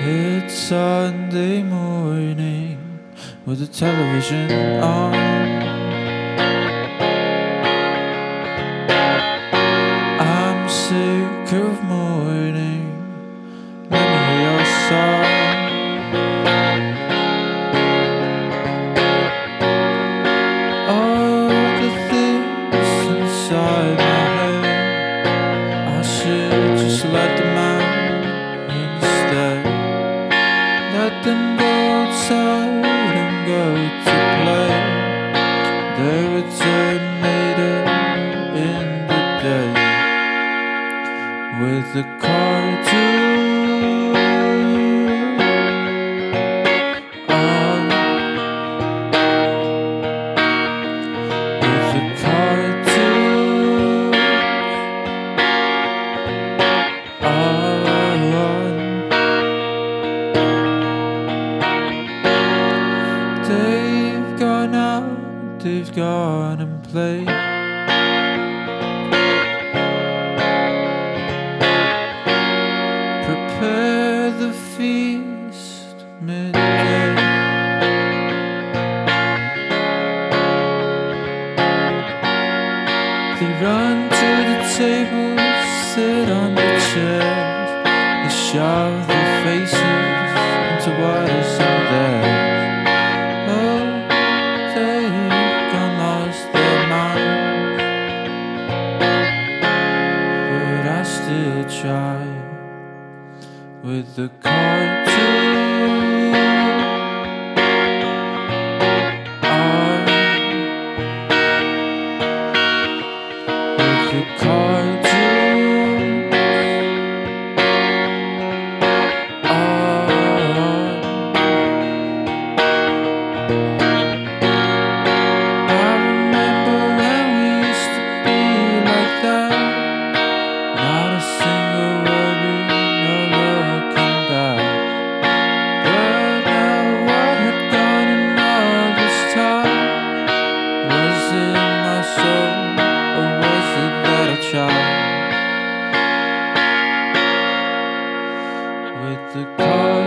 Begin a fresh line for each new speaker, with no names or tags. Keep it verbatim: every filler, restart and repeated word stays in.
It's Sunday morning with the television on. I'm sick of mourning. Let me hear your song. All the things inside my head, I should just let them out instead. Let them go outside and go to play. They return later in the day with the cartoon on. With the cartoon on. They've gone out, they've gone and played. Prepare the feast midday. They run to the table, sit on the chairs. They shove their faces into what isn't theirs. Still try with the cartoon on. With the cartoon on. I remember when we used to be like that. Not a single word, no looking back. But now what had gone in all this time? Was it my soul, or was it that I tried? With the card